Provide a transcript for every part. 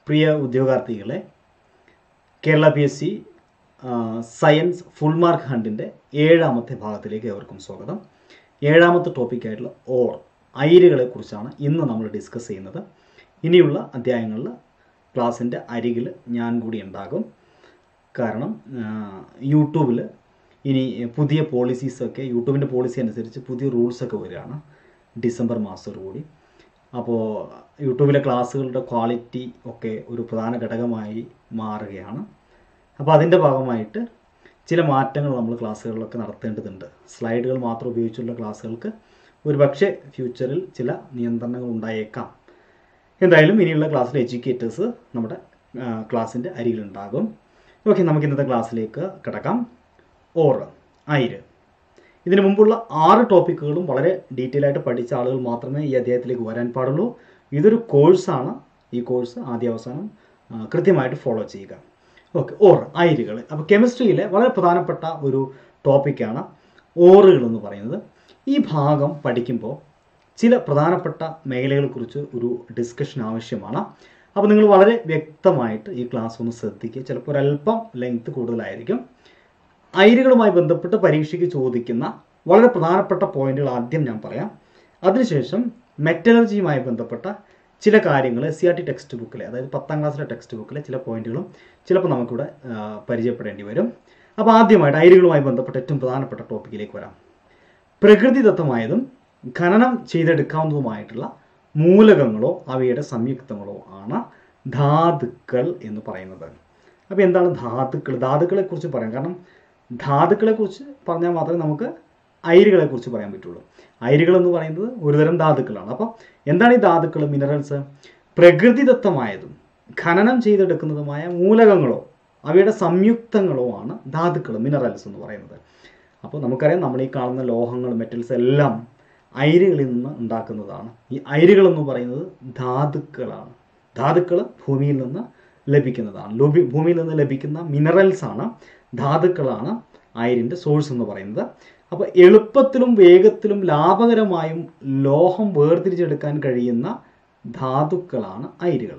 പ്രിയ ഉദ്യോഗാർത്ഥികളെ, Kerala PSC science full mark ഹണ്ടിൻ്റെ 7ാമത്തെ ഭാഗത്തിലേക്ക് ഏവർക്കും സ്വാഗതം. 7ാമത്തെ ടോപ്പിക്കായിട്ടുള്ള ഐരുകളെ കുറിച്ചാണ് ഇന്ന് നമ്മൾ ഡിസ്കസ് ചെയ്യുന്നത്. ഇനിയുള്ള അധ്യായങ്ങളിൽ ക്ലാസ്സിൻ്റെ അരികിൽ ഞാൻ കൂടി ഉണ്ടാകും. കാരണം യൂട്യൂബിൽ ഇനി പുതിയ പോളിസീസൊക്കെ, യൂട്യൂബിൻ്റെ പോളിസി അനുസരിച്ച് പുതിയ റൂൾസൊക്കെ വരികയാണ് ഡിസംബർ മാസത്തോടുകൂടി. അപ്പോൾ യൂട്യൂബിലെ ക്ലാസ്സുകളുടെ ക്വാളിറ്റി ഒക്കെ ഒരു പ്രധാന ഘടകമായി മാറുകയാണ്. അപ്പോൾ അതിൻ്റെ ഭാഗമായിട്ട് ചില മാറ്റങ്ങൾ നമ്മൾ ക്ലാസ്സുകളിലൊക്കെ നടത്തേണ്ടതുണ്ട്. സ്ലൈഡുകൾ മാത്രം ഉപയോഗിച്ചുള്ള ക്ലാസ്സുകൾക്ക് ഒരുപക്ഷെ ഫ്യൂച്ചറിൽ ചില നിയന്ത്രണങ്ങൾ ഉണ്ടായേക്കാം. എന്തായാലും ഇനിയുള്ള ക്ലാസ്സിലെ എഡ്യൂക്കേറ്റേഴ്സ് നമ്മുടെ ക്ലാസ്സിൻ്റെ അരികിലുണ്ടാകും. ഓക്കെ, നമുക്ക് ഇന്നത്തെ ക്ലാസ്സിലേക്ക് കിടക്കാം. ഐര്. ഇതിനു മുമ്പുള്ള 6 ടോപ്പിക്കുകളും വളരെ ഡീറ്റെയിൽ ആയിട്ട് പഠിച്ച ആളുകൾ മാത്രമേ ഈ അധ്യായത്തിലേക്ക് വരാൻ പാടുള്ളൂ. ഇതൊരു കോഴ്സാണ്. ഈ കോഴ്സ് ആദ്യാവസാനം കൃത്യമായിട്ട് ഫോളോ ചെയ്യുക. ഓക്കെ, ഐരുകൾ. അപ്പോൾ കെമിസ്ട്രിയിലെ വളരെ പ്രധാനപ്പെട്ട ഒരു ടോപ്പിക്കാണ് ഓറുകൾ എന്ന് പറയുന്നത്. ഈ ഭാഗം പഠിക്കുമ്പോൾ ചില പ്രധാനപ്പെട്ട മേഖലകളെക്കുറിച്ച് ഒരു ഡിസ്കഷൻ ആവശ്യമാണ്. അപ്പോൾ നിങ്ങൾ വളരെ വ്യക്തമായിട്ട് ഈ ക്ലാസ് ഒന്ന് ശ്രദ്ധിക്കുക. ചിലപ്പോൾ ഒരല്പം ലെങ്ത് കൂടുതലായിരിക്കും. ഐരുകളുമായി ബന്ധപ്പെട്ട് പരീക്ഷയ്ക്ക് ചോദിക്കുന്ന വളരെ പ്രധാനപ്പെട്ട പോയിന്റുകൾ ആദ്യം ഞാൻ പറയാം. അതിനുശേഷം മെറ്റലർജിയുമായി ബന്ധപ്പെട്ട ചില കാര്യങ്ങൾ SCERT ടെക്സ്റ്റ് ബുക്കിലെ, അതായത് 10ാം ക്ലാസ്സിലെ ടെക്സ്റ്റ് ബുക്കിലെ ചില പോയിന്റുകളും ചിലപ്പോൾ നമുക്കിവിടെ പരിചയപ്പെടേണ്ടി വരും. അപ്പോൾ ആദ്യമായിട്ട് ഐരുകളുമായി ബന്ധപ്പെട്ട ഏറ്റവും പ്രധാനപ്പെട്ട ടോപ്പിക്കിലേക്ക് വരാം. പ്രകൃതിദത്തമായതും ഖനനം ചെയ്തെടുക്കാവുന്നതുമായിട്ടുള്ള മൂലകങ്ങളോ അവയുടെ സംയുക്തങ്ങളോ ആണ് ധാതുക്കൾ എന്ന് പറയുന്നത്. അപ്പോൾ എന്താണ് ധാതുക്കൾ? ധാതുക്കളെക്കുറിച്ച് പറയാം. കാരണം ധാതുക്കളെക്കുറിച്ച് പറഞ്ഞാൽ മാത്രമേ നമുക്ക് ഐരുകളെക്കുറിച്ച് പറയാൻ പറ്റുള്ളൂ. ഐരുകൾ എന്ന് പറയുന്നത് ഒരുതരം ധാതുക്കളാണ്. അപ്പോൾ എന്താണ് ഈ ധാതുക്കൾ? മിനറൽസ്. പ്രകൃതിദത്തമായതും ഖനനം ചെയ്തെടുക്കുന്നതുമായ മൂലകങ്ങളോ അവയുടെ സംയുക്തങ്ങളോ ആണ് ധാതുക്കൾ, മിനറൽസ് എന്ന് പറയുന്നത്. അപ്പോൾ നമുക്കറിയാം, നമ്മൾ ഈ കാണുന്ന ലോഹങ്ങൾ, മെറ്റൽസ് എല്ലാം ഐരുകളിൽ നിന്ന് ഉണ്ടാക്കുന്നതാണ്. ഈ ഐരുകൾ എന്ന് പറയുന്നത് ധാതുക്കളാണ്. ധാതുക്കൾ ഭൂമിയിൽ നിന്ന് ലഭിക്കുന്നതാണ്. ഭൂമിയിൽ നിന്ന് ലഭിക്കുന്ന മിനറൽസ് ആണ്, ധാതുക്കളാണ് ഐരിൻ്റെ സോഴ്സ് എന്ന് പറയുന്നത്. അപ്പോൾ എളുപ്പത്തിലും വേഗത്തിലും ലാഭകരമായും ലോഹം വേർതിരിച്ചെടുക്കാൻ കഴിയുന്ന ധാതുക്കളാണ് ഐരുകൾ.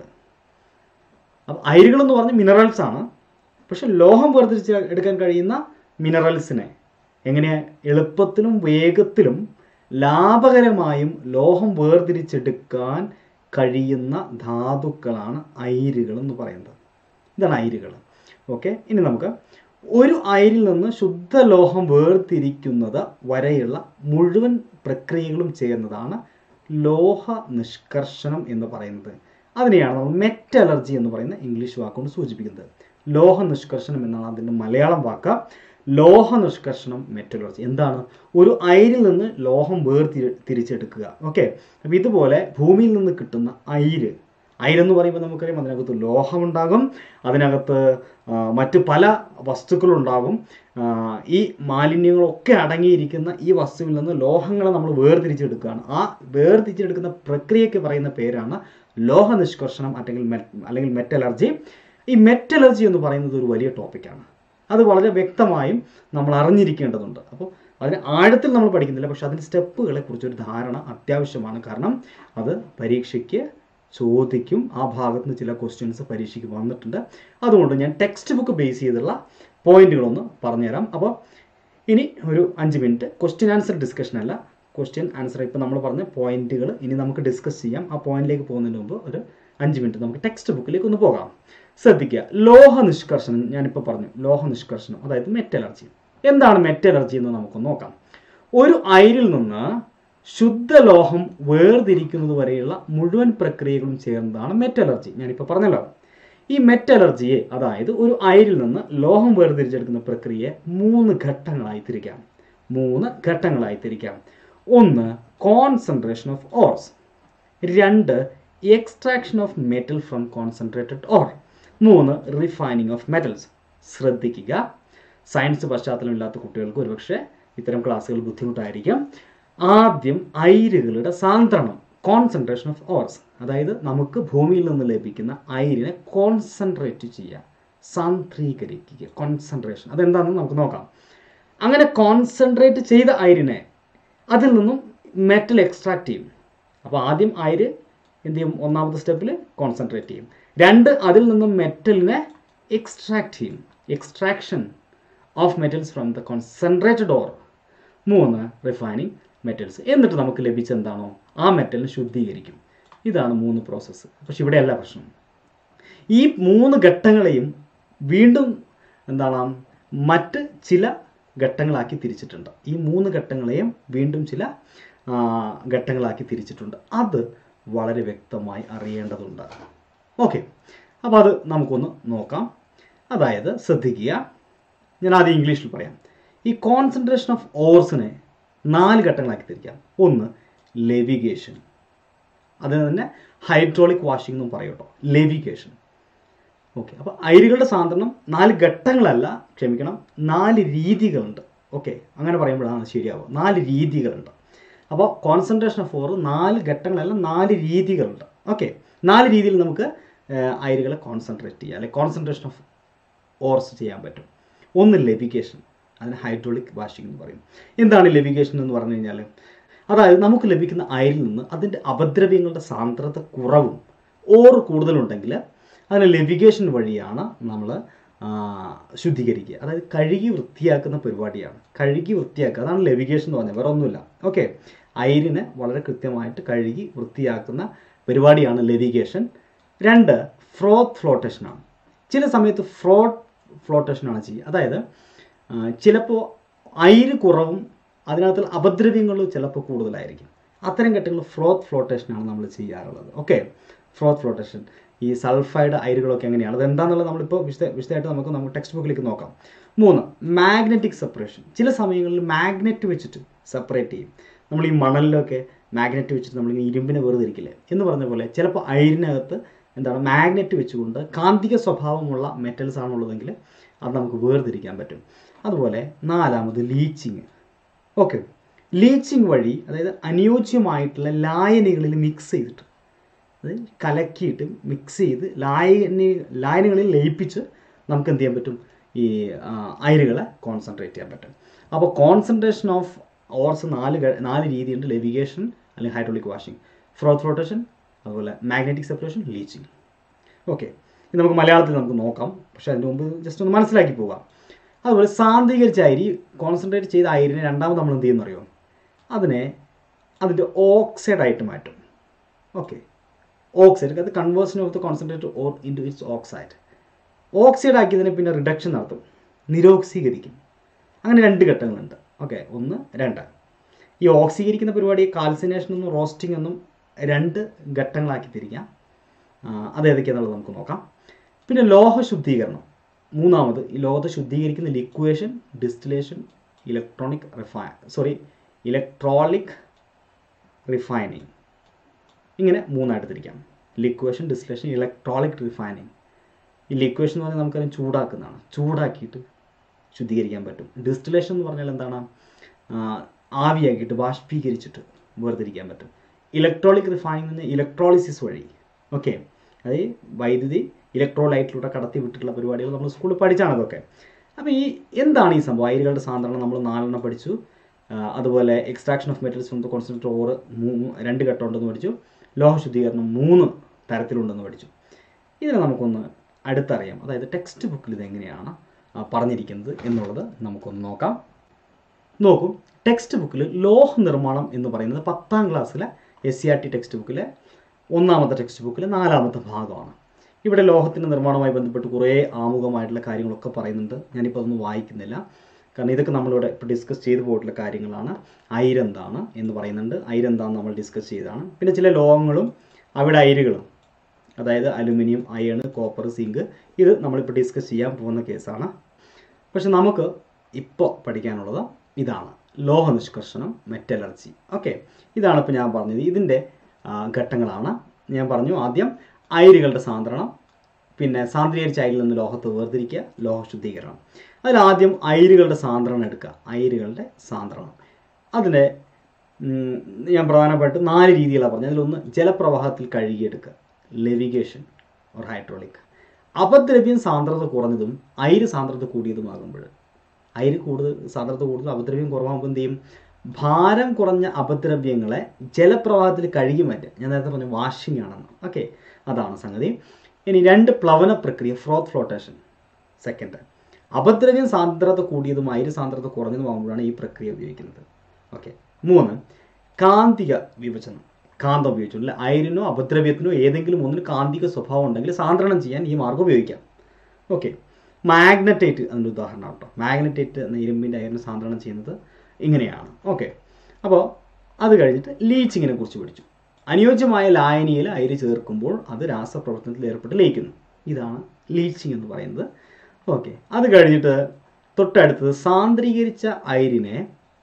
അപ്പോൾ ഐരുകൾ എന്ന് പറഞ്ഞാൽ മിനറൽസ് ആണ്. പക്ഷെ ലോഹം വേർതിരിച്ച് എടുക്കാൻ കഴിയുന്ന മിനറൽസിനെ എങ്ങനെയാണ് എളുപ്പത്തിലും വേഗത്തിലും ലാഭകരമായും ലോഹം വേർതിരിച്ചെടുക്കാൻ കഴിയുന്ന ധാതുക്കളാണ് ഐരുകൾ എന്ന് പറയുന്നത്. ഇതാണ് ഐരുകൾ. ഓക്കെ, ഇനി നമുക്ക് ഒരു ഐരിൽ നിന്ന് ശുദ്ധലോഹം വേർതിരിക്കുന്നത് വരെയുള്ള മുഴുവൻ പ്രക്രിയകളും ചേർന്നതാണ് ലോഹ നിഷ്കർഷണം എന്ന് പറയുന്നത്. അതിനെയാണ് നമ്മൾ മെറ്റലർജി എന്ന് പറയുന്ന ഇംഗ്ലീഷ് വാക്കുകൊണ്ട് സൂചിപ്പിക്കുന്നത്. ലോഹ നിഷ്കർഷണം എന്നാണ് അതിൻ്റെ മലയാളം വാക്ക്. ലോഹ നിഷ്കർഷണം, മെറ്റലർജി. എന്താണ്? ഒരു ഐരിൽ നിന്ന് ലോഹം തിരിച്ചെടുക്കുക. ഓക്കെ, അപ്പോൾ ഇതുപോലെ ഭൂമിയിൽ നിന്ന് കിട്ടുന്ന ഐരെന്ന് പറയുമ്പോൾ നമുക്കറിയാം, അതിനകത്ത് ലോഹമുണ്ടാകും, അതിനകത്ത് മറ്റ് പല വസ്തുക്കളുണ്ടാകും. ഈ മാലിന്യങ്ങളൊക്കെ അടങ്ങിയിരിക്കുന്ന ഈ വസ്തുവിൽ നിന്ന് ലോഹങ്ങളെ നമ്മൾ വേർതിരിച്ചെടുക്കുകയാണ്. ആ വേർതിരിച്ചെടുക്കുന്ന പ്രക്രിയയ്ക്ക് പറയുന്ന പേരാണ് ലോഹ നിഷ്കർഷണം അല്ലെങ്കിൽ മെറ്റലർജി. ഈ മെറ്റലർജി എന്ന് പറയുന്നത് ഒരു വലിയ ടോപ്പിക്കാണ്. അത് വളരെ വ്യക്തമായും നമ്മൾ അറിഞ്ഞിരിക്കേണ്ടതുണ്ട്. അപ്പോൾ അതിന് ആഴത്തിൽ നമ്മൾ പഠിക്കുന്നില്ല, പക്ഷെ അതിൻ്റെ സ്റ്റെപ്പുകളെ കുറിച്ചൊരു ധാരണ അത്യാവശ്യമാണ്. കാരണം അത് പരീക്ഷയ്ക്ക് ചോദിക്കും. ആ ഭാഗത്ത് നിന്ന് ചില ക്വസ്റ്റ്യൻസ് പരീക്ഷയ്ക്ക് വന്നിട്ടുണ്ട്. അതുകൊണ്ട് ഞാൻ ടെക്സ്റ്റ് ബുക്ക് ബേസ് ചെയ്തുള്ള പോയിന്റുകളൊന്ന് പറഞ്ഞുതരാം. അപ്പോൾ ഇനി ഒരു 5 മിനിറ്റ് ക്വസ്റ്റ്യൻ ആൻസർ ഡിസ്കഷൻ അല്ല, ക്വസ്റ്റ്യൻ ആൻസർ ഇപ്പോൾ നമ്മൾ പറഞ്ഞ പോയിന്റുകൾ ഇനി നമുക്ക് ഡിസ്കസ് ചെയ്യാം. ആ പോയിന്റിലേക്ക് പോകുന്നതിന് മുമ്പ് ഒരു 5 മിനിറ്റ് നമുക്ക് ടെക്സ്റ്റ് ബുക്കിലേക്ക് ഒന്ന് പോകാം. ശ്രദ്ധിക്കുക, ലോഹ നിഷ്കർഷണം. ഞാനിപ്പോൾ പറഞ്ഞു ലോഹ നിഷ്കർഷണം, അതായത് മെറ്റലർജി. എന്താണ് മെറ്റലർജി എന്ന് നമുക്കൊന്ന് നോക്കാം. ഒരു ഐരിൽ നിന്ന് ശുദ്ധലോഹം വേർതിരിക്കുന്നത് വരെയുള്ള മുഴുവൻ പ്രക്രിയകളും ചേർന്നതാണ് മെറ്റലർജി. ഞാനിപ്പോൾ പറഞ്ഞല്ലോ. ഈ മെറ്റലർജിയെ, അതായത് ഒരു ഐരിൽ നിന്ന് ലോഹം വേർതിരിച്ചെടുക്കുന്ന പ്രക്രിയയെ 3 ഘട്ടങ്ങളായി തിരിക്കാം. 1. Concentration of ores. 2. Extraction of metal from concentrated ore. 3. Refining of metals. ശ്രദ്ധിക്കുക, സയൻസ് പശ്ചാത്തലമില്ലാത്ത കുട്ടികൾക്ക് ഒരുപക്ഷെ ഇത്തരം ക്ലാസ്സുകൾ ബുദ്ധിമുട്ടായിരിക്കും. ആദ്യം ഐരുകളുടെ സാന്ദ്രണം, കോൺസെൻട്രേഷൻ ഓഫ് ഓർസ്, അതായത് നമുക്ക് ഭൂമിയിൽ നിന്ന് ലഭിക്കുന്ന ഐരിനെ കോൺസെൻട്രേറ്റ് ചെയ്യുക, സാന്ദ്രീകരിക്കുക. കോൺസെൻട്രേഷൻ അതെന്താണെന്ന് നമുക്ക് നോക്കാം. അങ്ങനെ കോൺസെൻട്രേറ്റ് ചെയ്ത ഐരിനെ അതിൽ നിന്നും മെറ്റൽ എക്സ്ട്രാക്ട് ചെയ്യും. അപ്പോൾ ആദ്യം ഐര് എന്ത് ചെയ്യും? ഒന്നാമത്തെ സ്റ്റെപ്പിൽ കോൺസെൻട്രേറ്റ് ചെയ്യും. 2 അതിൽ നിന്നും മെറ്റലിനെ എക്സ്ട്രാക്ട് ചെയ്യും, extraction of metals from the concentrated ore. 3 refining metals. എന്നിട്ട് നമുക്ക് ലഭിച്ച എന്താണോ ആ മെറ്റലിനെ ശുദ്ധീകരിക്കും. ഇതാണ് 3 പ്രോസസ്സ്. പക്ഷെ ഇവിടെയല്ല പ്രശ്നം. ഈ 3 ഘട്ടങ്ങളെയും വീണ്ടും എന്താണ് മറ്റ് ചില ഘട്ടങ്ങളാക്കി തിരിച്ചിട്ടുണ്ട്. ഈ 3 ഘട്ടങ്ങളെയും വീണ്ടും ചില ഘട്ടങ്ങളാക്കി തിരിച്ചിട്ടുണ്ട്. അത് വളരെ വ്യക്തമായി അറിയേണ്ടതുണ്ട്. ഓക്കെ, അപ്പോൾ അത് നമുക്കൊന്ന് നോക്കാം. അതായത് ശ്രദ്ധിക്കുക, ഞാൻ ആദ്യം ഇംഗ്ലീഷിൽ പറയാം. ഈ കോൺസെൻട്രേഷൻ ഓഫ് ഓർസിനെ 4 ഘട്ടങ്ങളാക്കി തിരിക്കാം. 1 ലെവിഗേഷൻ, അതിന് തന്നെ ഹൈഡ്രോളിക് വാഷിംഗ് എന്നും പറയും കേട്ടോ, ലെവിഗേഷൻ. ഓക്കെ, അപ്പോൾ അയിരുകളുടെ സാന്ദ്രണം 4 ഘട്ടങ്ങളല്ല, ക്ഷമിക്കണം, 4 രീതികളുണ്ട്. ഓക്കെ, അങ്ങനെ പറയുമ്പോഴാണ് ശരിയാവുക. 4 രീതികളുണ്ട്. അപ്പോൾ കോൺസെൻട്രേഷൻ ഓഫ് ഓർ 4 ഘട്ടങ്ങളല്ല, 4 രീതികളുണ്ട്. ഓക്കെ, 4 രീതിയിൽ നമുക്ക് അയിരുകളെ കോൺസെൻട്രേറ്റ് ചെയ്യാം, അല്ലെങ്കിൽ കോൺസെൻട്രേഷൻ ഓഫ് ഓർസ് ചെയ്യാൻ പറ്റും. 1 ലെവിഗേഷൻ, അതിന് ഹൈഡ്രോളിക് വാഷിംഗ് എന്ന് പറയും. എന്താണ് ലെവിഗേഷൻ എന്ന് പറഞ്ഞു കഴിഞ്ഞാൽ, അതായത് നമുക്ക് ലഭിക്കുന്ന അയിരിൽ നിന്ന് അതിൻ്റെ അപദ്രവ്യങ്ങളുടെ സാന്ദ്രത കുറവും ഓർ കൂടുതലുണ്ടെങ്കിൽ അതിന് ലെവിഗേഷൻ വഴിയാണ് നമ്മൾ ശുദ്ധീകരിക്കുക. അതായത് കഴുകി വൃത്തിയാക്കുന്ന പരിപാടിയാണ്. കഴുകി വൃത്തിയാക്കുക, അതാണ് ലെവിഗേഷൻ എന്ന് പറഞ്ഞാൽ, വേറെ ഒന്നുമില്ല. ഓക്കെ, അയിരിനെ വളരെ കൃത്യമായിട്ട് കഴുകി വൃത്തിയാക്കുന്ന പരിപാടിയാണ് ലെവിഗേഷൻ. 2 ഫ്രോത്ത് ഫ്ലോട്ടേഷനാണ്. ചില സമയത്ത് ഫ്ലോട്ടേഷനാണ് ചെയ്യുക. അതായത് ചിലപ്പോൾ അയിര് കുറവും അതിനകത്തുള്ള അപദ്രവ്യങ്ങളും ചിലപ്പോൾ കൂടുതലായിരിക്കും. അത്തരം ഘട്ടങ്ങൾ ഫ്രോത്ത് ഫ്ലോട്ടേഷനാണ് നമ്മൾ ചെയ്യാറുള്ളത്. Okay, froth flotation. ഈ സൾഫൈഡ് അയിരുകളൊക്കെ എങ്ങനെയാണ്, അതെന്താണെന്നുള്ളത് നമ്മളിപ്പോൾ വിശദമായിട്ട് നമുക്ക് ടെക്സ്റ്റ് ബുക്കിലേക്ക് നോക്കാം. 3 മാഗ്നറ്റിക് സെപ്പറേഷൻ. ചില സമയങ്ങളിൽ മാഗ്നറ്റ് വെച്ചിട്ട് സെപ്പറേറ്റ് ചെയ്യും. നമ്മൾ ഈ മണലിലൊക്കെ മാഗ്നറ്റ് വെച്ചിട്ട് നമ്മൾ ഇരുമ്പിനെ വേർതിരിക്കില്ലേ എന്ന് പറഞ്ഞ പോലെ, ചിലപ്പോൾ അയിരിനകത്ത് എന്താണ് മാഗ്നറ്റ് വെച്ചുകൊണ്ട് കാന്തിക സ്വഭാവമുള്ള മെറ്റൽസ് ആണുള്ളതെങ്കിൽ അത് നമുക്ക് വേർതിരിക്കാൻ പറ്റും. അതുപോലെ 4 ലീച്ചിങ്. ഓക്കെ, ലീച്ചിങ് വഴി, അതായത് അനുയോജ്യമായിട്ടുള്ള ലായനികളിൽ മിക്സ് ചെയ്തിട്ട്, അത് കലക്കിയിട്ട് മിക്സ് ചെയ്ത് ലായനികളിൽ ലയിപ്പിച്ച് നമുക്ക് എന്ത് ചെയ്യാൻ പറ്റും, ഈ അയിരുകളെ കോൺസെൻട്രേറ്റ് ചെയ്യാൻ പറ്റും. അപ്പോൾ കോൺസെൻട്രേഷൻ ഓഫ് ഓർസ് 4 രീതിയുണ്ട്. ലെവിഗേഷൻ അല്ലെങ്കിൽ ഹൈഡ്രോളിക് വാഷിംഗ്, ഫ്രോത്ത് ഫ്ലോട്ടേഷൻ, അതുപോലെ മാഗ്നറ്റിക് സെപ്പറേഷൻ, ലീച്ചിങ്. ഓക്കെ, ഇത് നമുക്ക് മലയാളത്തിൽ നമുക്ക് നോക്കാം. പക്ഷേ അതിന് മുമ്പ് ജസ്റ്റ് ഒന്ന് മനസ്സിലാക്കി പോകാം. അതുപോലെ സാന്ദ്രീകരിച്ച അരി, കോൺസെൻട്രേറ്റ് ചെയ്ത അയിരിനെ രണ്ടാമത് നമ്മൾ എന്ത് ചെയ്യുന്നറിയോ, അതിൻ്റെ ഓക്സൈഡായിട്ട് മാറ്റും. ഓക്കെ, ഓക്സൈഡ്, അത് conversion of the concentrate ore into its oxide. Oxide ആക്കിയതിനെ പിന്നെ റിഡക്ഷൻ നടത്തും, നിരോക്സീകരിക്കും. അങ്ങനെ 2 ഘട്ടങ്ങളുണ്ട്. ഓക്കെ, 1, 2. ഈ ഓക്സീകരിക്കുന്ന പരിപാടി കാൽസിനേഷൻ എന്നും റോസ്റ്റിംഗ് എന്നും 2 ഘട്ടങ്ങളാക്കി തിരിക്കാം. അത് ഏതൊക്കെയാണെന്നുള്ളത് നമുക്ക് നോക്കാം. പിന്നെ ലോഹ ശുദ്ധീകരണം, 3. ഈ ലോഹത്തെ ശുദ്ധീകരിക്കുന്ന ലിക്വേഷൻ, ഡിസ്റ്റിലേഷൻ, ഇലക്ട്രോളിക് റിഫൈനിങ്. ഇങ്ങനെ 3 തിരിക്കാം. Liquation, distillation, electrolytic refining. ഈ ലിക്വേഷൻ എന്ന് പറഞ്ഞാൽ നമുക്കതിനെ ചൂടാക്കുന്നതാണ്, ചൂടാക്കിയിട്ട് ശുദ്ധീകരിക്കാൻ പറ്റും. ഡിസ്റ്റിലേഷൻ എന്ന് പറഞ്ഞാൽ എന്താണ്, ആവിയാക്കിയിട്ട് ബാഷ്പീകരിച്ചിട്ട് വേർതിരിക്കാൻ പറ്റും. ഇലക്ട്രോളിക് റിഫൈനിങ് എന്ന് ഇലക്ട്രോളിസിസ് വഴി. ഓക്കെ, അതായത് വൈദ്യുതി ഇലക്ട്രോലൈറ്റിലൂടെ കടത്തി വിട്ടിട്ടുള്ള പരിപാടികൾ നമ്മൾ സ്കൂളിൽ പഠിച്ചാണ് അതൊക്കെ. അപ്പോൾ എന്താണ് ഈ സംഭവം? അയിരുകളുടെ സാന്ദ്രണം നമ്മൾ 4 പഠിച്ചു. അതുപോലെ extraction of metals from the concentrated ore 2 ഘട്ടം ഉണ്ടെന്ന് പഠിച്ചു. ലോഹ ശുദ്ധീകരണം 3 തരത്തിലുണ്ടെന്ന് പഠിച്ചു. ഇതിനെ നമുക്കൊന്ന് അടുത്തറിയാം. അതായത് ടെക്സ്റ്റ് ബുക്കിൽ ഇതെങ്ങനെയാണ് പറഞ്ഞിരിക്കുന്നത് എന്നുള്ളത് നമുക്കൊന്ന് നോക്കാം. നോക്കൂ, ടെക്സ്റ്റ് ബുക്കിൽ ലോഹ നിർമ്മാണം എന്ന് പറയുന്നത് 10ാം ക്ലാസ്സിലെ SCERT ടെക്സ്റ്റ് ബുക്കിലെ 1ാമത്തെ ടെക്സ്റ്റ് ബുക്കിലെ 4ാമത്തെ ഭാഗമാണ്. ഇവിടെ ലോഹത്തിൻ്റെ നിർമ്മാണവുമായി ബന്ധപ്പെട്ട് കുറേ ആമുഖമായിട്ടുള്ള കാര്യങ്ങളൊക്കെ പറയുന്നുണ്ട്. ഞാനിപ്പോൾ അതൊന്നും വായിക്കുന്നില്ല, കാരണം ഇതൊക്കെ നമ്മളിവിടെ ഇപ്പോൾ ഡിസ്കസ് ചെയ്തു പോയിട്ടുള്ള കാര്യങ്ങളാണ്. അയിരെന്താണ് എന്ന് പറയുന്നുണ്ട്, അയിരെന്താണെന്ന് നമ്മൾ ഡിസ്കസ് ചെയ്തതാണ്. പിന്നെ ചില ലോഹങ്ങളും അവിടെ അയിരുകളും, അതായത് അലുമിനിയം, അയൺ, കോപ്പർ, സിങ്ക്, ഇത് നമ്മളിപ്പോൾ ഡിസ്കസ് ചെയ്യാൻ പോകുന്ന കേസാണ്. പക്ഷെ നമുക്ക് ഇപ്പോൾ പഠിക്കാനുള്ളത് ഇതാണ്, ലോഹ നിഷ്കർഷണം, മെറ്റലർജി. ഓക്കെ, ഇതാണ് ഇപ്പോൾ ഞാൻ പറഞ്ഞത്. ഇതിൻ്റെ ഘട്ടങ്ങളാണ് ഞാൻ പറഞ്ഞു. ആദ്യം അയിരുകളുടെ സാന്ദ്രണം, പിന്നെ സാന്ദ്രീകരിച്ച അയിരിൽ നിന്ന് ലോഹത്തെ വേർതിരിക്കുക, ലോഹ ശുദ്ധീകരണം. അതിലാദ്യം അയിരുകളുടെ സാന്ദ്രണം എടുക്കുക, അയിരുകളുടെ സാന്ദ്രണം. അതിൻ്റെ ഞാൻ പ്രധാനമായിട്ട് 4 രീതികളാണ് പറഞ്ഞത്. അതിലൊന്ന് ജലപ്രവാഹത്തിൽ കഴുകിയെടുക്കുക, ലെവിഗേഷൻ ഓർ ഹൈഡ്രോളിക്. അപദ്രവ്യം സാന്ദ്രത കുറഞ്ഞതും അയിര് സാന്ദ്രത കൂടിയതുമാകുമ്പോൾ, അയിര് സാന്ദ്രത കൂടുതൽ അപദ്രവ്യം കുറവാകുമ്പോൾ എന്ത് ചെയ്യും, ഭാരം കുറഞ്ഞ അപദ്രവ്യങ്ങളെ ജലപ്രവാഹത്തിൽ കഴുകി മാറ്റുക. ഞാൻ നേരത്തെ പറഞ്ഞു വാഷിംഗ് ആണെന്ന്. ഓക്കെ, അതാണ് സംഗതി. ഇനി 2 പ്ലവന പ്രക്രിയ ഫ്രോത്ത് ഫ്ലോട്ടേഷൻ. സെക്കൻഡ്, അപദ്രവ്യം സാന്ദ്രത കൂടിയതും അയിര് സാന്ദ്രത കുറഞ്ഞതുമാകുമ്പോഴാണ് ഈ പ്രക്രിയ ഉപയോഗിക്കുന്നത്. ഓക്കെ. 3 കാന്തിക വിഭജനം. കാന്തം ഉപയോഗിച്ചു അല്ലെ, അയിരിനോ അപദ്രവ്യത്തിനോ ഏതെങ്കിലും ഒന്നിന് കാന്തിക സ്വഭാവം ഉണ്ടെങ്കിൽ സാന്ദ്രണം ചെയ്യാൻ ഈ മാർഗ്ഗം ഉപയോഗിക്കാം. ഓക്കെ. മാഗ്നറ്റൈറ്റ് അതിൻ്റെ ഉദാഹരണമാണ് കേട്ടോ. മാഗ്നറ്റൈറ്റ് എന്ന ഇരുമ്പിൻ്റെ അയിരിന് സാന്ദ്രണം ചെയ്യുന്നത് ഇങ്ങനെയാണ്. ഓക്കെ. അപ്പോൾ അത് കഴിഞ്ഞിട്ട് ലീച്ചിങ്ങിനെ കുറിച്ച് പഠിച്ചു. അനുയോജ്യമായ ലായനിയിൽ അയിര് ചേർക്കുമ്പോൾ അത് രാസപ്രവർത്തനത്തിൽ ഏർപ്പെട്ട് ലയിക്കുന്നു. ഇതാണ് ലീച്ചിങ് എന്ന് പറയുന്നത്. ഓക്കെ. അത് കഴിഞ്ഞിട്ട് തൊട്ടടുത്തത് സാന്ദ്രീകരിച്ച അയിരിൽ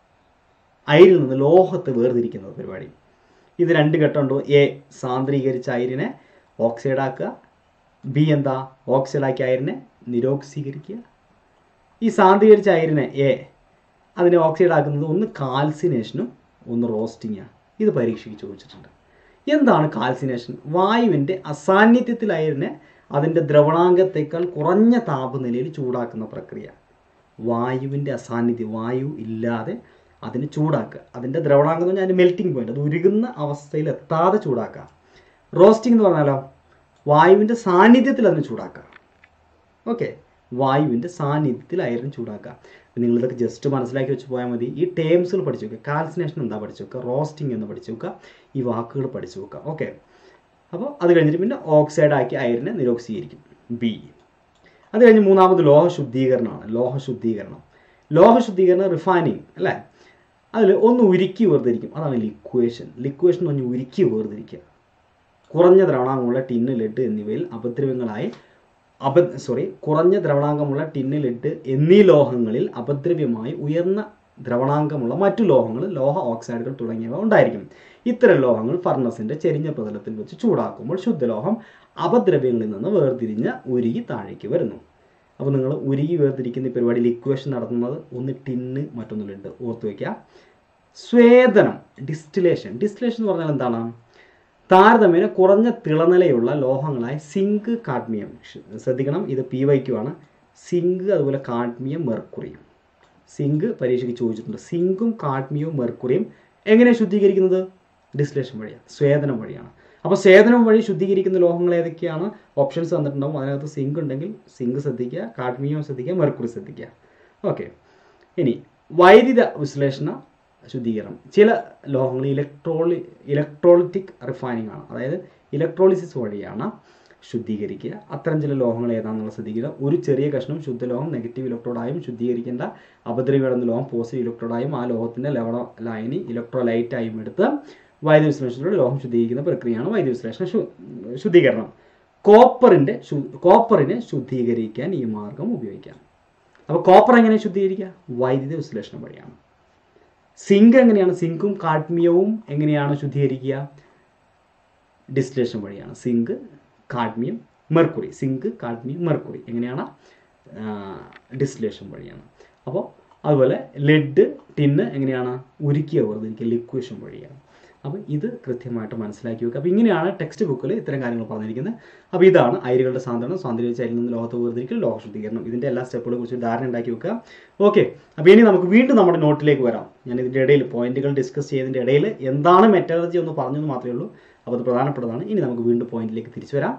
നിന്ന് ലോഹത്തെ വേർതിരിക്കുന്നത് പരിപാടി. ഇത് 2 ഘട്ടമുണ്ടോ. എ, സാന്ദ്രീകരിച്ച അയിരിനെ ഓക്സൈഡാക്കുക. ബി എന്താ, ഓക്സൈഡാക്കിയ അയിരിനെ നിരോക്സീകരിക്കുക. ഈ സാന്ദ്രീകരിച്ച അയിരിനെ അതിനെ ഓക്സൈഡാക്കുന്നത് ഒന്ന് കാൽസിനേഷനും ഒന്ന് റോസ്റ്റിങ്ങാണ്. ഇത് പരീക്ഷയ്ക്ക് ചോദിച്ചിട്ടുണ്ട്. എന്താണ് കാൽസിനേഷൻ? വായുവിൻ്റെ അസാന്നിധ്യത്തിൽ അയിരിനെ അതിൻ്റെ ദ്രവണാംഗത്തേക്കാൾ കുറഞ്ഞ താപനിലയിൽ ചൂടാക്കുന്ന പ്രക്രിയ. വായുവിൻ്റെ അസാന്നിധ്യം, വായു ഇല്ലാതെ അതിനെ ചൂടാക്കുക. അതിൻ്റെ ദ്രവണാംഗം എന്ന് പറഞ്ഞാൽ അതിൻ്റെ മെൽറ്റിംഗ് പോയിന്റ്, അത് ഉരുകുന്ന അവസ്ഥയിൽ എത്താതെ ചൂടാക്കുക. റോസ്റ്റിംഗ് എന്ന് പറഞ്ഞാലോ വായുവിൻ്റെ സാന്നിധ്യത്തിൽ അതിനെ ചൂടാക്കുക. ഓക്കെ. വായുവിൻ്റെ സാന്നിധ്യത്തിൽ അയറിന് ചൂടാക്കുക. നിങ്ങളിതൊക്കെ ജസ്റ്റ് മനസ്സിലാക്കി വെച്ച് പോയാൽ മതി. ഈ ടേംസുകൾ പഠിച്ചു വെക്കുക. കാൽസിനേഷൻ എന്താ പഠിച്ചു വെക്കുക, റോസ്റ്റിംഗ് എന്ന് പഠിച്ചു വെക്കുക, ഈ വാക്കുകൾ പഠിച്ചു വെക്കുക. ഓക്കെ. അപ്പോൾ അത് കഴിഞ്ഞിട്ട് പിന്നെ ഓക്സൈഡ് ആക്കി അയറിനെ നിരോക്സീകരിക്കും. ബി. അത് കഴിഞ്ഞ് 3ാമത് ലോഹശുദ്ധീകരണമാണ്. ലോഹശുദ്ധീകരണം റിഫൈനിങ് അല്ലേ. അതിൽ ഒന്ന് ഉരുക്കി വേർതിരിക്കും, അതാണ് ലിക്വേഷൻ. ലിക്വേഷൻ എന്ന് പറഞ്ഞാൽ ഉരുക്കി വേർതിരിക്കുക. കുറഞ്ഞ ദ്രവണാംഗമുള്ള ടിന്ന്, ലെഡ് എന്നിവയിൽ അപദ്രവ്യങ്ങളായി കുറഞ്ഞ ദ്രവണാംഗമുള്ള ടിന്ന്, ലെഡ് എന്നീ ലോഹങ്ങളിൽ അപദ്രവ്യമായി ഉയർന്ന ദ്രവണാംഗമുള്ള മറ്റു ലോഹങ്ങൾ, ലോഹ ഓക്സൈഡുകൾ തുടങ്ങിയവ ഉണ്ടായിരിക്കും. ഇത്തരം ലോഹങ്ങൾ ഫർണസിൻ്റെ ചെരിഞ്ഞ പ്രതലത്തിൽ വെച്ച് ചൂടാക്കുമ്പോൾ ശുദ്ധലോഹം അപദ്രവ്യങ്ങളിൽ നിന്ന് വേർതിരിഞ്ഞ് ഉരുകി താഴേക്ക് വരുന്നു. അപ്പോൾ നിങ്ങൾ ഉരുകി വേർതിരിക്കുന്ന ഈ പരിപാടി ലിക്വേഷൻ നടത്തുന്നത് ഒന്ന് ടിന്ന്, മറ്റൊന്ന് ലെഡ്. ഓർത്ത് വയ്ക്കുക. സ്വേദനം, ഡിസ്റ്റിലേഷൻ എന്ന് പറഞ്ഞാൽ എന്താണ്? താരതമ്യേന കുറഞ്ഞ തിളനിലയുള്ള ലോഹങ്ങളായ സിങ്ക്, കാഡ്മിയം. ശ്രദ്ധിക്കണം, ഇത് PYQ ആണ്. സിങ്ക്, അതുപോലെ കാഡ്മിയം, മെർക്കുറിയും. സിങ്ക് പരീക്ഷയ്ക്ക് ചോദിച്ചിട്ടുണ്ട്. സിങ്കും കാഡ്മിയവും മെർക്കുറിയും എങ്ങനെയാണ് ശുദ്ധീകരിക്കുന്നത്? ഡിസ്റ്റിലേഷൻ വഴിയാണ്, സ്വേദനം വഴിയാണ്. അപ്പോൾ സ്വേദനം വഴി ശുദ്ധീകരിക്കുന്ന ലോഹങ്ങൾ ഏതൊക്കെയാണ്? ഓപ്ഷൻസ് തന്നിട്ടുണ്ടാവും. അതിനകത്ത് സിങ്ക് ഉണ്ടെങ്കിൽ സിങ്ക് ശ്രദ്ധിക്കുക, കാഡ്മിയം ശ്രദ്ധിക്കുക, മെർക്കുറി ശ്രദ്ധിക്കുക. ഓക്കെ. ഇനി വൈദ്യുത വിശ്ലേഷണ ശുദ്ധീകരണം. ചില ലോഹങ്ങൾ ഇലക്ട്രോളിറ്റിക് റിഫൈനിങ് ആണ്, അതായത് ഇലക്ട്രോളിസിസ് വഴിയാണ് ശുദ്ധീകരിക്കുക. അത്തരം ചില ലോഹങ്ങൾ ഏതാണെന്നുള്ള ശ്രദ്ധിക്കുക. ഒരു ചെറിയ കഷ്ണം ശുദ്ധലോഹം നെഗറ്റീവ് ഇലക്ട്രോഡായും ശുദ്ധീകരിക്കേണ്ട അപദ്രവ്യപ്പെടുന്ന ലോഹം പോസിറ്റീവ് ഇലക്ട്രോഡായും ആ ലോഹത്തിൻ്റെ ലവണ ലായനി ഇലക്ട്രോലൈറ്റായും എടുത്ത് വൈദ്യുത വിശ്ലേഷണത്തിലൂടെ ലോഹം ശുദ്ധീകരിക്കുന്ന പ്രക്രിയയാണ് വൈദ്യുത വിശ്ലേഷണ ശുദ്ധീകരണം. കോപ്പറിനെ ശുദ്ധീകരിക്കാൻ ഈ മാർഗം ഉപയോഗിക്കാം. അപ്പോൾ കോപ്പർ എങ്ങനെ ശുദ്ധീകരിക്കുക? വൈദ്യുത വിശ്ലേഷണം വഴിയാണ്. സിങ്ക് എങ്ങനെയാണ്? സിങ്കും കാഡ്മിയവും എങ്ങനെയാണ് ശുദ്ധീകരിക്കുക? ഡിസ്റ്റിലേഷൻ വഴിയാണ്. Zinc, cadmium, mercury. Zinc, cadmium, mercury എങ്ങനെയാണ്? ഡിസ്റ്റിലേഷൻ വഴിയാണ്. അപ്പോൾ അതുപോലെ ലെഡ്, ടിന്ന് എങ്ങനെയാണ്? ഉരുക്കിയ വേർതിരിക്കുക, ലിക്വേഷൻ വഴിയാണ്. അപ്പോൾ ഇത് കൃത്യമായിട്ട് മനസ്സിലാക്കി വെക്കുക. അപ്പോൾ ഇങ്ങനെയാണ് ടെക്സ്റ്റ് ബുക്കിൽ ഇത്തരം കാര്യങ്ങൾ പറഞ്ഞിരിക്കുന്നത്. അപ്പോൾ ഇതാണ് അയിരുകളുടെ സാന്ദ്രണം, സാന്ദ്രീകരിച്ച അരിൽ നിന്ന് ലോഹത്തെ വേർതിരിക്കൽ, ലോഹശുദ്ധീകരണം. ഇതിൻ്റെ എല്ലാ സ്റ്റെപ്പുകളെ കുറിച്ച് ധാരണ ഉണ്ടാക്കി വെക്കുക. ഓക്കെ. അപ്പോൾ ഇനി നമുക്ക് വീണ്ടും നമ്മുടെ നോട്ടിലേക്ക് വരാം. ഞാൻ ഇതിൻ്റെ ഇടയിൽ പോയിന്റുകൾ ഡിസ്കസ് ചെയ്തതിൻ്റെ ഇടയിൽ എന്താണ് മെറ്റലർജി ഒന്ന് പറഞ്ഞെന്ന് മാത്രമേ ഉള്ളൂ. അപ്പോൾ അത് പ്രധാനപ്പെട്ടതാണ്. ഇനി നമുക്ക് വീണ്ടും പോയിന്റിലേക്ക് തിരിച്ചു വരാം.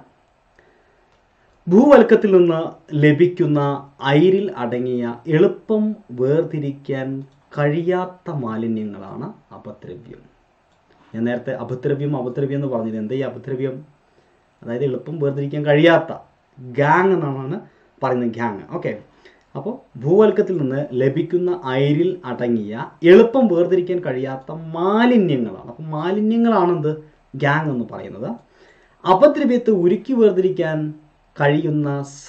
ഭൂവൽക്കത്തിൽ നിന്ന് ലഭിക്കുന്ന അയിരിൽ അടങ്ങിയ എളുപ്പം വേർതിരിക്കാൻ കഴിയാത്ത മാലിന്യങ്ങളാണ് അപദ്രവ്യം. ഞാൻ നേരത്തെ അപദ്രവ്യം എന്ന് പറഞ്ഞത്. എന്താ ഈ അപദ്രവ്യം? അതായത് എളുപ്പം വേർതിരിക്കാൻ കഴിയാത്ത, ഗാങ് എന്നാണ് പറയുന്നത്, ഗാങ്. ഓക്കെ. അപ്പോൾ ഭൂവൽക്കത്തിൽ നിന്ന് ലഭിക്കുന്ന അയിരിൽ അടങ്ങിയ എളുപ്പം വേർതിരിക്കാൻ കഴിയാത്ത മാലിന്യങ്ങളാണ്. അപ്പം മാലിന്യങ്ങളാണെന്ത്? ഗാങ് എന്ന് പറയുന്നത്. അപദ്രവ്യത്തെ ഉരുക്കി വേർതിരിക്കാൻ കഴിയുന്ന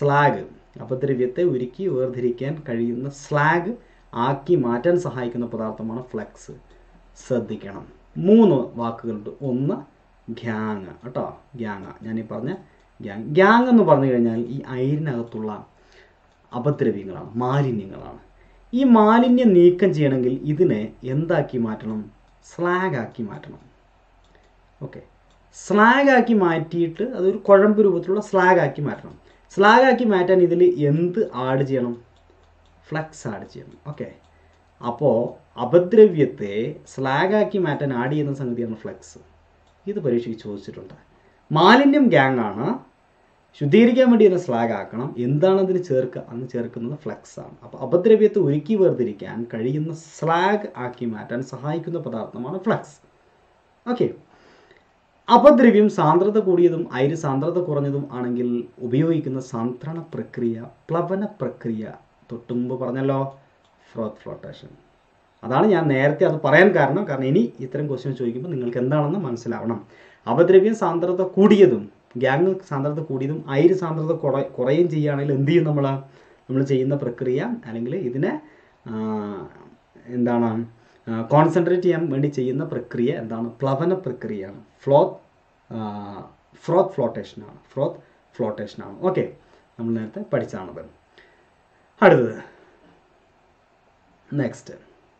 സ്ലാഗ് ആക്കി മാറ്റാൻ സഹായിക്കുന്ന പദാർത്ഥമാണ് ഫ്ലക്സ്. ശ്രദ്ധിക്കണം. 3 വാക്കുകളുണ്ട്. ഒന്ന് ഗ്യാങ് കേട്ടോ, ഗ്യാങ്. ഞാനീ പറഞ്ഞ ഗ്യാങ് എന്ന് പറഞ്ഞു കഴിഞ്ഞാൽ ഈ അയിരിനകത്തുള്ള അപദ്രവ്യങ്ങളാണ്, മാലിന്യങ്ങളാണ്. ഈ മാലിന്യം നീക്കം ചെയ്യണമെങ്കിൽ ഇതിനെ എന്താക്കി മാറ്റണം? സ്ലാഗ് ആക്കി മാറ്റണം. ഓക്കെ. സ്ലാഗ് ആക്കി മാറ്റിയിട്ട് അതൊരു കുഴമ്പ് രൂപത്തിലുള്ള സ്ലാഗ് ആക്കി മാറ്റണം. സ്ലാഗ് ആക്കി മാറ്റാൻ ഇതിൽ എന്ത് ആഡ് ചെയ്യണം? ഫ്ലക്സ് ആഡ് ചെയ്യണം. ഓക്കെ. അപ്പോൾ അപദ്രവ്യത്തെ സ്ലാഗാക്കി മാറ്റാൻ ആഡ് ചെയ്യുന്ന സംഗതിയാണ് ഫ്ലക്സ്. ഇത് പരീക്ഷയ്ക്ക് ചോദിച്ചിട്ടുണ്ട്. മാലിന്യം ഗ്യാങ് ആണ്, ശുദ്ധീകരിക്കാൻ വേണ്ടി അതിനെ സ്ലാഗ് ആക്കണം. എന്താണ് അതിന് ചേർക്കുക? അന്ന് ചേർക്കുന്നത് ഫ്ലക്സ് ആണ്. അപ്പോൾ അപദ്രവ്യത്തെ ഉരുക്കി വേർതിരിക്കാൻ കഴിയുന്ന സ്ലാഗ് ആക്കി മാറ്റാൻ സഹായിക്കുന്ന പദാർത്ഥമാണ് ഫ്ലക്സ്. ഓക്കെ. അപദ്രവ്യം സാന്ദ്രത കൂടിയതും അയിര് സാന്ദ്രത കുറഞ്ഞതും ആണെങ്കിൽ ഉപയോഗിക്കുന്ന സാന്ദ്രണ പ്രക്രിയ പ്ലവന പ്രക്രിയ. തൊട്ടുമുമ്പ് പറഞ്ഞല്ലോ, ഫ്രോത്ത് ഫ്ലോട്ടേഷൻ. അതാണ് ഞാൻ നേരത്തെ അത് പറയാൻ കാരണം ഇനി ഇത്തരം ക്വസ്റ്റ്യൻ ചോദിക്കുമ്പോൾ നിങ്ങൾക്ക് എന്താണെന്ന് മനസ്സിലാവണം. അപദ്രവ്യം സാന്ദ്രത കൂടിയതും ഗ്യാങ് സാന്ദ്രത കൂടിയതും അയിര് സാന്ദ്രത കുറയുകയും ചെയ്യുകയാണെങ്കിൽ എന്ത് ചെയ്യും? നമ്മൾ ചെയ്യുന്ന പ്രക്രിയ അല്ലെങ്കിൽ ഇതിനെ എന്താണ് കോൺസെൻട്രേറ്റ് ചെയ്യാൻ വേണ്ടി ചെയ്യുന്ന പ്രക്രിയ എന്താണ്? പ്ലവന പ്രക്രിയയാണ്. ഫ്രോത്ത് ഫ്ലോട്ടേഷനാണ്. ഓക്കെ, നമ്മൾ നേരത്തെ പഠിച്ചാണത്. അടുത്തത് നെക്സ്റ്റ്,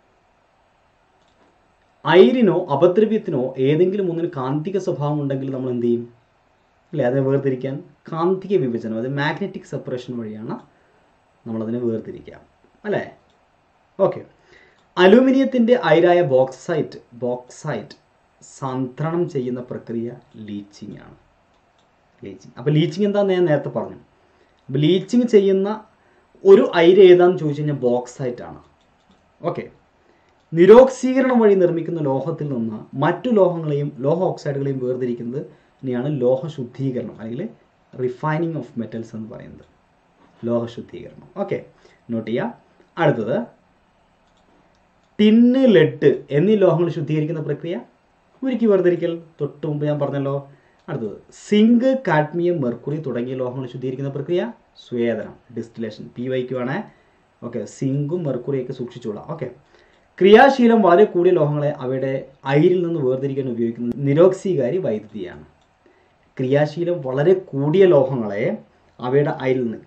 അയിരിനോ അപദ്രവ്യത്തിനോ ഏതെങ്കിലും ഒന്നിന് കാന്തിക സ്വഭാവം ഉണ്ടെങ്കിൽ നമ്മൾ എന്ത് ചെയ്യും? അല്ലേ, അതിനെ വേർതിരിക്കാൻ കാന്തിക വിഭജനം, അത് മാഗ്നറ്റിക് സെപ്പറേഷൻ വഴിയാണ് നമ്മളതിനെ വേർതിരിക്കാം, അല്ലേ? ഓക്കെ. അലൂമിനിയത്തിൻ്റെ അയിരായ ബോക്സൈറ്റ് സാന്ദ്രണം ചെയ്യുന്ന പ്രക്രിയ ലീച്ചിങ് ആണ്. അപ്പോൾ ലീച്ചിങ് എന്താണെന്ന് ഞാൻ നേരത്തെ പറഞ്ഞു. അപ്പോൾ ലീച്ചിങ് ചെയ്യുന്ന ഒരു അയിര് ഏതാണെന്ന് ചോദിച്ചു കഴിഞ്ഞാൽ ബോക്സൈറ്റ് ആണ്. ഓക്കെ. നിരോക്സീകരണം വഴി നിർമ്മിക്കുന്ന ലോഹത്തിൽ നിന്ന് മറ്റു ലോഹങ്ങളെയും ലോഹ ഓക്സൈഡുകളെയും വേർതിരിക്കുന്നത് ഇനിയാണ് ലോഹ ശുദ്ധീകരണം അല്ലെങ്കിൽ റിഫൈനിങ് ഓഫ് മെറ്റൽസ് എന്ന് പറയുന്നത്. ലോഹ ശുദ്ധീകരണം. ഓക്കെ, നോട്ട് ചെയ്യുക. അടുത്തത് ടിന്ന്, ലെഡ് എന്നീ ലോഹങ്ങൾ ശുദ്ധീകരിക്കുന്ന പ്രക്രിയ ഉരുക്കി വേർതിരിക്കൽ. തൊട്ട് മുമ്പ് ഞാൻ പറഞ്ഞല്ലോ. അടുത്തത് സിങ്ക്, കാഡ്മിയം, മെർക്കുറി തുടങ്ങിയ ലോഹങ്ങൾ ശുദ്ധീകരിക്കുന്ന പ്രക്രിയ സ്വേദനം, ഡിസ്റ്റിലേഷൻ. PYQ ആണ്. ഓക്കെ, സിങ്കും മെർക്കുറിയൊക്കെ സൂക്ഷിച്ചോളാം. ഓക്കെ. ക്രിയാശീലം വളരെ കൂടിയ ലോഹങ്ങളെ അവയുടെ അയിരിൽ നിന്ന് വേർതിരിക്കാൻ ഉപയോഗിക്കുന്ന നിരോക്സീകാരി വൈദ്യുതിയാണ്. ക്രിയാശീലം വളരെ കൂടിയ ലോഹങ്ങളെ അവയുടെ അയിരിൽ നിന്ന്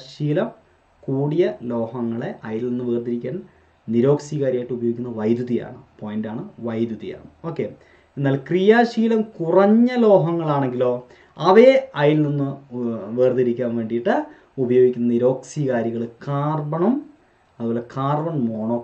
വേർതിരിക്കാൻ നിരോക്സീകാരിയായിട്ട് ഉപയോഗിക്കുന്ന വൈദ്യുതിയാണ്. പോയിന്റാണ്, വൈദ്യുതിയാണ്. ഓക്കെ. എന്നാൽ ക്രിയാശീലം കുറഞ്ഞ ലോഹങ്ങളാണെങ്കിലോ അവയെ അതിൽ നിന്ന് വേർതിരിക്കാൻ വേണ്ടിയിട്ട് ഉപയോഗിക്കുന്ന നിരോക്സീകാരികൾ കാർബണും അതുപോലെ കാർബൺ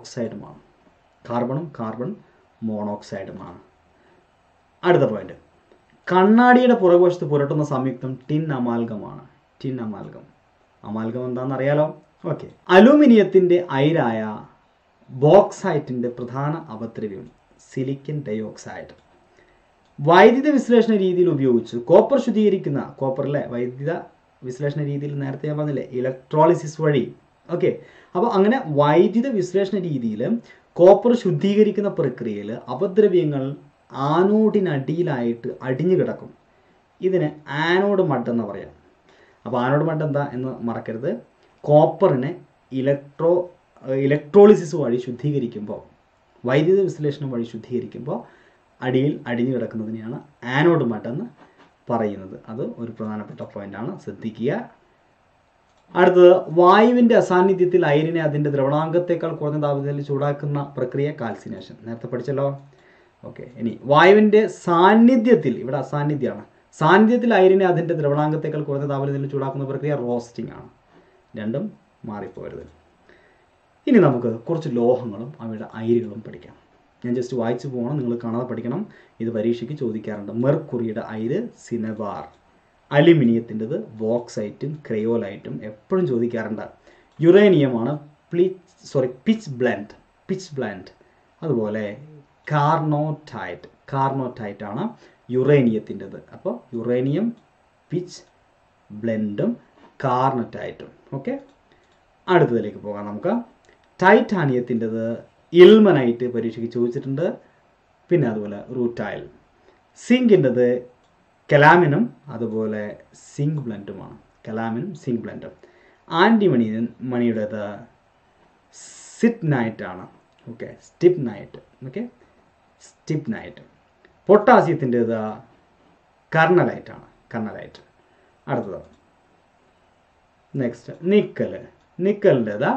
മോണോക്സൈഡുമാണ്. അടുത്ത പോയിന്റ്, കണ്ണാടിയുടെ പുറകുവശത്ത് പുരട്ടുന്ന സംയുക്തം ടിൻ അമാൽഗമാണ്. അമാൽഗം എന്താണെന്ന് അറിയാലോ. ഓക്കെ. അലൂമിനിയത്തിൻ്റെ അയിരായ ബോക്സൈറ്റിൻ്റെ പ്രധാന അപദ്രവ്യം സിലിക്കൺ ഡയോക്സൈഡ്. വൈദ്യുത വിശ്ലേഷണ രീതിയിൽ ഉപയോഗിച്ച് കോപ്പർ ശുദ്ധീകരിക്കുന്ന വൈദ്യുത വിശ്ലേഷണ രീതിയിൽ നേരത്തെ ഞാൻ പറഞ്ഞില്ലേ, ഇലക്ട്രോളിസിസ് വഴി. ഓക്കെ. അപ്പോൾ അങ്ങനെ വൈദ്യുത വിശ്ലേഷണ രീതിയിൽ കോപ്പർ ശുദ്ധീകരിക്കുന്ന പ്രക്രിയയിൽ അപദ്രവ്യങ്ങൾ ആനോഡിനടിയിലായിട്ട് അടിഞ്ഞു കിടക്കും. ഇതിന് ആനോഡ് മഡ് എന്ന് പറയാം. അപ്പോൾ ആനോഡ് മഡ് എന്താ എന്ന് മറക്കരുത്. കോപ്പറിനെ ഇലക്ട്രോളിസിസ് വഴി ശുദ്ധീകരിക്കുമ്പോൾ, വൈദ്യുത വിശ്ലേഷണം വഴി ശുദ്ധീകരിക്കുമ്പോൾ അടിയിൽ അടിഞ്ഞു കിടക്കുന്നതിനെയാണ് ആനോഡ് മഡ് എന്ന് പറയുന്നത്. അത് ഒരു പ്രധാനപ്പെട്ട പോയിന്റാണ്, ശ്രദ്ധിക്കുക. അടുത്തത്, വായുവിൻ്റെ അസാന്നിധ്യത്തിൽ അയിരിനെ അതിൻ്റെ ദ്രവണാംഗത്തേക്കാൾ കുറഞ്ഞ താപനിലയിൽ ചൂടാക്കുന്ന പ്രക്രിയ കാൽസിനേഷൻ. നേരത്തെ പഠിച്ചല്ലോ. ഓക്കെ. ഇനി വായുവിൻ്റെ സാന്നിധ്യത്തിൽ, ഇവിടെ അസാന്നിധ്യമാണ്, സാന്നിധ്യത്തിൽ അയിരിനെ അതിൻ്റെ ദ്രവണാംഗത്തേക്കാൾ കുറഞ്ഞ താപനിലയിൽ ചൂടാക്കുന്ന പ്രക്രിയ റോസ്റ്റിംഗ് ആണ്. രണ്ടും മാറിപ്പോരുത്. ഇനി നമുക്ക് കുറച്ച് ലോഹങ്ങളും അവയുടെ അയിരുകളും പഠിക്കാം. ഞാൻ ജസ്റ്റ് വായിച്ചു പോകണം, നിങ്ങൾ കാണാതെ പഠിക്കണം. ഇത് പരീക്ഷയ്ക്ക് ചോദിക്കാറുണ്ട്. മെർക്കുറിയുടെ അയിര് സിനബാർ, അലുമിനിയത്തിൻ്റെത് ബോക്സൈറ്റും ക്രയോലൈറ്റും എപ്പോഴും ചോദിക്കാറുണ്ട്. യുറേനിയമാണ് പിച്ച് ബ്ലെൻഡ്. അതുപോലെ കാർണോറ്റൈറ്റ് ആണ് യുറേനിയത്തിൻ്റെത്. അപ്പോൾ യുറേനിയം, പിച്ച് ബ്ലെൻഡും കാർണറ്റൈറ്റും. ഓക്കെ. അടുത്തതിലേക്ക് പോകാം നമുക്ക്. ടൈറ്റാനിയത്തിൻ്റെത് ഇൽമനൈറ്റ് പരീക്ഷയ്ക്ക് ചോദിച്ചിട്ടുണ്ട്. പിന്നെ അതുപോലെ റൂറ്റൈൽ. സിങ്കിൻ്റെത് കലാമിനും അതുപോലെ സിങ്ക് ബ്ലെൻഡുമാണ്. ആൻറ്റിമണിയുടേത് സിറ്റ്നൈറ്റ് ആണ്. Okay, stibnite. പൊട്ടാസ്യത്തിൻ്റെത് കർണലൈറ്റ് ആണ്. അടുത്തത് നെക്സ്റ്റ്, നിക്കലിൻ്റെത്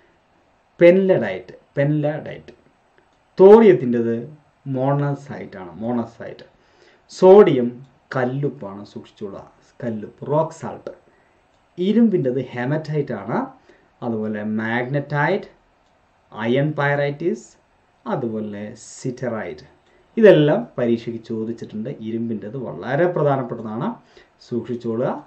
പെൻലഡൈറ്റ്. തോറിയത്തിൻ്റെത് മോണസൈറ്റ്. സോഡിയം കല്ലുപ്പാണ്, സൂക്ഷിച്ചുള്ള കല്ലുപ്പ്, റോക്ക് സാൾട്ട്. ഇരുമ്പിൻ്റെത് ഹെമറ്റൈറ്റ് ആണ്. അതുപോലെ മാഗ്നറ്റൈറ്റ്, അയൺ പൈറൈറ്റിസ്, അതുപോലെ സിറ്ററൈറ്റ്. ഇതെല്ലാം പരീക്ഷയ്ക്ക് ചോദിച്ചിട്ടുണ്ട്. ഇരുമ്പിൻ്റെത് വളരെ പ്രധാനപ്പെട്ടതാണ്, സൂക്ഷിച്ചോളുക.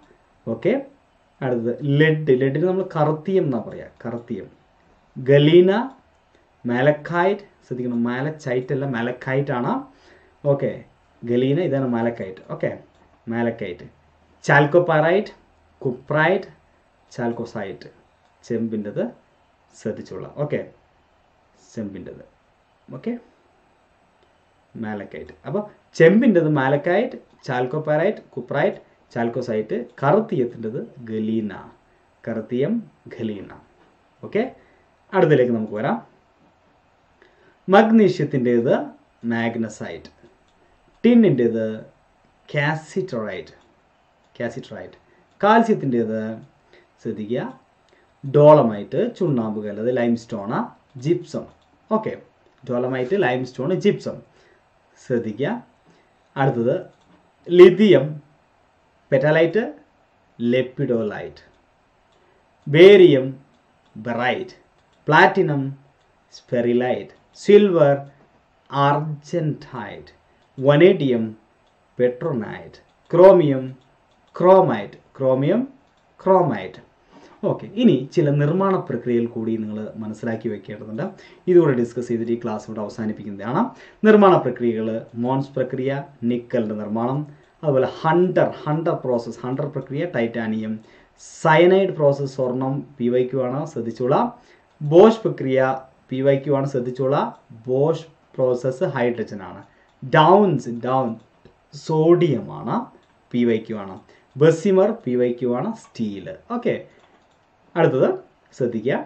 ഓക്കെ. അടുത്തത് ലെഡിന് നമ്മൾ കറുത്തിയം എന്നാണ് പറയുക, കറുത്തിയം. ഗലീന, മാലക്കൈറ്റ്, ശ്രദ്ധിക്കണം മാലച്ചൈറ്റ് അല്ല മാലക്കൈറ്റ് ആണ്. ഓക്കെ, ഗലീന ഇതാണ് malachite. Okay, malachite. Chalcopyrite, cuprite, chalcocite. ചെമ്പിൻ്റെത് ശ്രദ്ധിച്ചോളാം. ഓക്കെ, ചെമ്പിൻ്റെത്. Okay, malachite. അപ്പോൾ ചെമ്പിൻ്റെത് മാലക്കൈറ്റ്, ചാൽക്കോപൈറൈറ്റ്, കുപ്രൈറ്റ്, ചാൽക്കോസൈറ്റ്. കറുത്തിയത്തിൻ്റെത് ഗലീന, കറുത്തിയം, ഗലീന. ഓക്കെ, അടുത്തതിലേക്ക് നമുക്ക് വരാം. മഗ്നീഷ്യത്തിൻ്റേത് മാഗ്നസൈറ്റ്, ടിന്നിൻ്റേത് കാസിറ്ററൈറ്റ്, കാസിറ്ററൈറ്റ്. കാൽസ്യത്തിൻ്റേത് ശ്രദ്ധിക്കുക ഡോളമൈറ്റ്, ചുണ്ണാമ്പ് കല്ലത്, limestone, gypsum. Okay, dolomite, limestone, gypsum ശ്രദ്ധിക്കുക. അടുത്തത് lithium, petalite, lepidolite. Barium, barite. Platinum, sperrylite. Silver, argentite. Vanadium, patronite. Chromium, chromite. Chromium, chromite. Okay, ഇനി ചില നിർമ്മാണ പ്രക്രിയയിൽ കൂടി നിങ്ങൾ മനസ്സിലാക്കി വെക്കേണ്ടതുണ്ട്. ഇതുകൂടെ ഡിസ്കസ് ചെയ്തിട്ട് ഈ ക്ലാസ് ഇവിടെ അവസാനിപ്പിക്കുന്നതാണ്. നിർമ്മാണ പ്രക്രിയകൾ: മോൺസ് പ്രക്രിയ, നിക്കലിൻ്റെ നിർമ്മാണം. അതുപോലെ ഹണ്ടർ പ്രോസസ്സ്, ഹണ്ടർ പ്രക്രിയ ടൈറ്റാനിയം. സയനൈഡ് പ്രോസസ്സ് സ്വർണം, PYQ ആണ്, ശ്രദ്ധിച്ചോളാം. ബോഷ് പ്രക്രിയ PYQ ആണ്, ശ്രദ്ധിച്ചോളാം. ബോഷ് പ്രോസസ്സ് ഹൈഡ്രജൻ ആണ്. ഡൗൺ സോഡിയമാണ്, PYQ ആണ്. ബെസിമർ PYQ ആണ്, സ്റ്റീൽ. ഓക്കെ, അടുത്തത് ശ്രദ്ധിക്കുക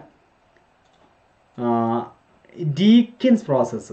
ഡീക്കിൻസ് പ്രോസസ്സ്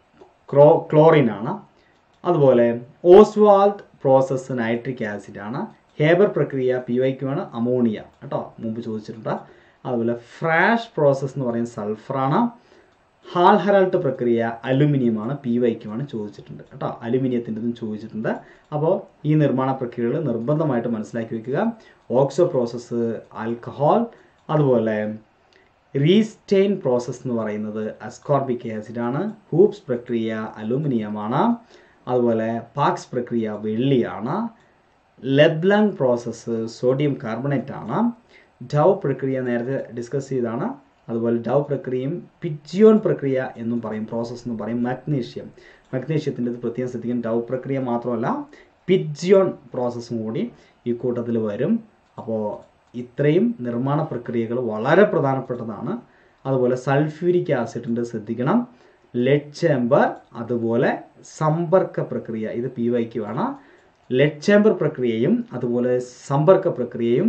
ക്ലോറിൻ ആണ്. അതുപോലെ ഓസ്വാൾഡ് പ്രോസസ്സ് നൈട്രിക് ആസിഡ് ആണ്. ഹേബർ പ്രക്രിയ PYQ ആണ്, അമോണിയ കേട്ടോ, മുമ്പ് ചോദിച്ചിട്ടുണ്ട്. അതുപോലെ ഫ്രാഷ് പ്രോസസ്സ് എന്ന് പറയുന്നത് സൾഫറാണ്. ഹാൾ ഹെറാൾട്ട് പ്രക്രിയ അലുമിനിയം ആണ്, PYQ ആണ്, ചോദിച്ചിട്ടുണ്ട് കേട്ടോ. അലുമിനിയത്തിൻ്റെതും ചോദിച്ചിട്ടുണ്ട്. അപ്പോൾ ഈ നിർമ്മാണ പ്രക്രിയകൾ നിർബന്ധമായിട്ട് മനസ്സിലാക്കി വെക്കുക. Oxo process alcohol. അതുപോലെ റീസ്റ്റെയിൻ പ്രോസസ്സ് എന്ന് പറയുന്നത് അസ്കോർബിക് ആസിഡ് ആണ്. ഹൂപ്സ് പ്രക്രിയ അലുമിനിയമാണ്. അതുപോലെ പാക്സ് പ്രക്രിയ വെള്ളിയാണ്. ലെബ്ലാങ് പ്രോസസ്സ് സോഡിയം കാർബണേറ്റ് ആണ്. ഡൗ പ്രക്രിയ നേരത്തെ ഡിസ്കസ് ചെയ്താണ്. അതുപോലെ ഡൗ പ്രക്രിയയും പിജിയോൺ പ്രക്രിയ എന്നും പറയും, പ്രോസസ്സ് എന്ന് പറയും. മഗ്നീഷ്യത്തിൻ്റെ പ്രത്യേകം ശ്രദ്ധിക്കും. ഡൗ പ്രക്രിയ മാത്രമല്ല പിജിയോൺ പ്രോസസ്സും കൂടി ഈ കൂട്ടത്തിൽ വരും. അപ്പോൾ ഇത്രയും നിർമ്മാണ പ്രക്രിയകൾ വളരെ പ്രധാനപ്പെട്ടതാണ്. അതുപോലെ സൾഫ്യൂരിക് ആസിഡിൻ്റെ ശ്രദ്ധിക്കണം. ലെഡ് ചേമ്പർ, അതുപോലെ സമ്പർക്ക പ്രക്രിയ, ഇത് PYQ ആണ്. ലെഡ് ചേമ്പർ പ്രക്രിയയും അതുപോലെ സമ്പർക്ക പ്രക്രിയയും.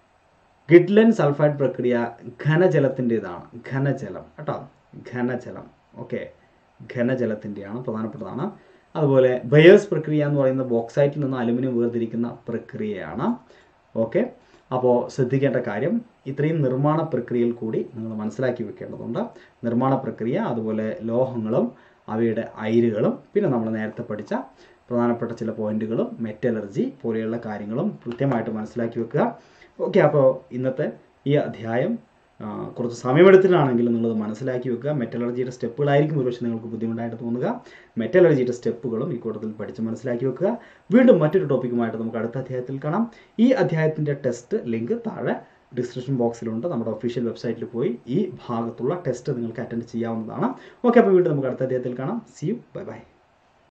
ഗിഡ്ലൻ സൾഫൈഡ് പ്രക്രിയ ഘനജലത്തിൻ്റെതാണ്, ഘനജലം കേട്ടോ, ഘനജലം. ഓക്കെ, ഘനജലത്തിൻ്റെയാണ്, പ്രധാനപ്പെട്ടതാണ്. അതുപോലെ ബയേഴ്സ് പ്രക്രിയ എന്ന് പറയുന്നത് ബോക്സൈറ്റിൽ നിന്ന് അലുമിനിയം വേർതിരിക്കുന്ന പ്രക്രിയയാണ്. ഓക്കെ, അപ്പോൾ ശ്രദ്ധിക്കേണ്ട കാര്യം ഇത്രയും നിർമ്മാണ പ്രക്രിയയിൽ കൂടി നിങ്ങൾ മനസ്സിലാക്കി വെക്കേണ്ടതുണ്ട്. നിർമ്മാണ പ്രക്രിയ, അതുപോലെ ലോഹങ്ങളും അവയുടെ അയിരുകളും, പിന്നെ നമ്മൾ നേരത്തെ പഠിച്ച പ്രധാനപ്പെട്ട ചില പോയിന്റുകളും മെറ്റലർജി പോലെയുള്ള കാര്യങ്ങളും കൃത്യമായിട്ട് മനസ്സിലാക്കി വെക്കുക. ഓക്കെ, അപ്പോൾ ഇന്നത്തെ ഈ അധ്യായം കുറച്ച് സമയമെടുത്തിട്ടാണെങ്കിലും നിങ്ങളത് മനസ്സിലാക്കി വെക്കുക. മെറ്റലർജിയുടെ സ്റ്റെപ്പുകളായിരിക്കും ഒരുപക്ഷെ നിങ്ങൾക്ക് ബുദ്ധിമുട്ടായിട്ട് തോന്നുക. മെറ്റലർജിയുടെ സ്റ്റെപ്പുകളും ഈ കൂട്ടത്തിൽ പഠിച്ച് മനസ്സിലാക്കി വെക്കുക. വീണ്ടും മറ്റൊരു ടോപ്പിക്കുമായിട്ട് നമുക്ക് അടുത്ത അധ്യായത്തിൽ കാണാം. ഈ അധ്യായത്തിൻ്റെ ടെസ്റ്റ് ലിങ്ക് താഴെ ഡിസ്ക്രിപ്ഷൻ ബോക്സിലുണ്ട്. നമ്മുടെ ഒഫീഷ്യൽ വെബ്സൈറ്റിൽ പോയി ഈ ഭാഗത്തുള്ള ടെസ്റ്റ് നിങ്ങൾക്ക് അറ്റൻഡ് ചെയ്യാവുന്നതാണ്. ഓക്കെ, അപ്പോൾ വീണ്ടും നമുക്ക് അടുത്ത അധ്യായത്തിൽ കാണാം. See you, bye by.